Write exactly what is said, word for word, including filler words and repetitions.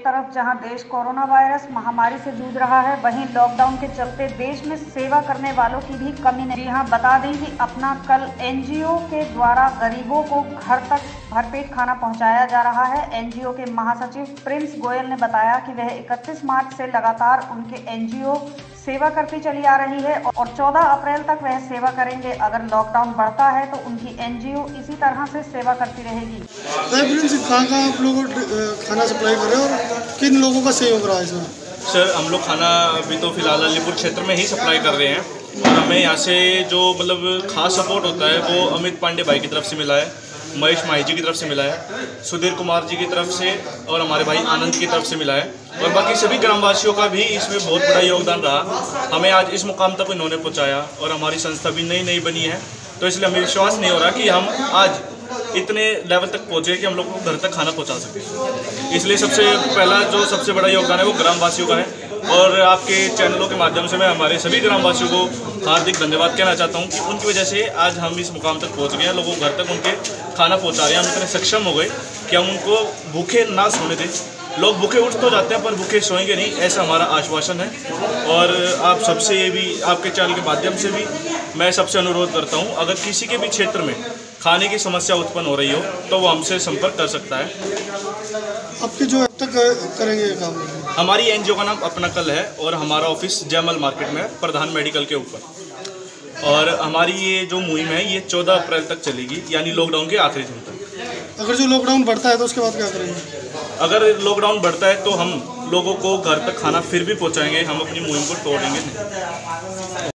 तरफ जहां देश कोरोना वायरस महामारी से जूझ रहा है, वहीं लॉकडाउन के चलते देश में सेवा करने वालों की भी कमी नहीं। यहाँ बता दें कि अपना कल एनजीओ के द्वारा गरीबों को घर तक भरपेट खाना पहुंचाया जा रहा है। एनजीओ के महासचिव प्रिंस गोयल ने बताया कि वह इकतीस मार्च से लगातार उनके एनजीओ सेवा करती चली आ रही है और चौदह अप्रैल तक वह सेवा करेंगे। अगर लॉकडाउन बढ़ता है तो उनकी एनजीओ इसी तरह से सेवा करती रहेगी। कहाँ कहाँ आप लोग खाना सप्लाई कर रहे हो और किन लोगों का सहयोग रहा है इसमें? सर, हम लोग खाना अभी तो फिलहाल अलीपुर क्षेत्र में ही सप्लाई कर रहे हैं और हमें यहाँ से जो मतलब खास सपोर्ट होता है वो अमित पांडे भाई की तरफ से मिला है, महेश माही जी की तरफ से मिला है, सुधीर कुमार जी की तरफ से और हमारे भाई आनंद की तरफ से मिला है और बाकी सभी ग्रामवासियों का भी इसमें बहुत बड़ा योगदान रहा। हमें आज इस मुकाम तक इन्होंने पहुँचाया और हमारी संस्था भी नई नई बनी है, तो इसलिए हमें विश्वास नहीं हो रहा कि हम आज इतने लेवल तक पहुँचे कि हम लोग को घर तक खाना पहुँचा सकें। इसलिए सबसे पहला जो सबसे बड़ा योगदान है वो ग्रामवासियों का है और आपके चैनलों के माध्यम से मैं हमारे सभी ग्रामवासियों को हार्दिक धन्यवाद कहना चाहता हूं कि उनकी वजह से आज हम इस मुकाम तक पहुंच गए हैं। लोगों को घर तक उनके खाना पहुंचा रहे हैं। हम इतने सक्षम हो गए कि हम उनको भूखे ना सोने दें। लोग भूखे उठ तो जाते हैं पर भूखे सोएंगे नहीं, ऐसा हमारा आश्वासन है। और आप सबसे भी, आपके चैनल के माध्यम से भी मैं सबसे अनुरोध करता हूँ, अगर किसी के भी क्षेत्र में खाने की समस्या उत्पन्न हो रही हो तो वो हमसे संपर्क कर सकता है। आपके जो अब तक करेंगे काम? हमारी एनजीओ का नाम अपना कल है और हमारा ऑफिस जयमल मार्केट में है, प्रधान मेडिकल के ऊपर। और हमारी ये जो मुहिम है ये चौदह अप्रैल तक चलेगी, यानी लॉकडाउन के आखिरी दिन तक। अगर जो लॉकडाउन बढ़ता है तो उसके बाद क्या करेंगे? अगर लॉकडाउन बढ़ता है तो हम लोगों को घर तक खाना फिर भी पहुंचाएंगे, हम अपनी मुहिम को तोड़ेंगे नहीं।